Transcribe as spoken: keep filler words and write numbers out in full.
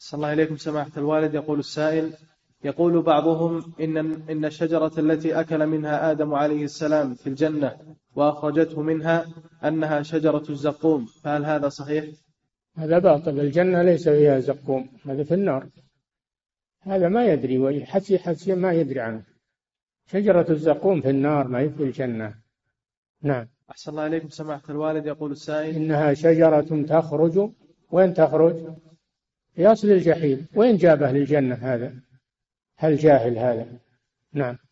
صلى الله عليكم سماحة الوالد. يقول السائل: يقول بعضهم إن إن الشجرة التي أكل منها آدم عليه السلام في الجنة وأخرجته منها أنها شجرة الزقوم، فهل هذا صحيح؟ هذا باطل، الجنة ليس فيها زقوم، هذا في النار، هذا ما يدري، ويحسي حسي ما يدري عنه. شجرة الزقوم في النار، ما هي في الجنة. نعم. أحسن الله عليكم سماحة الوالد. يقول السائل: إنها شجرة تخرج، وين تخرج؟ في أصل الجحيم، وين جابه للجنة هذا؟ هل جاهل هذا؟ نعم.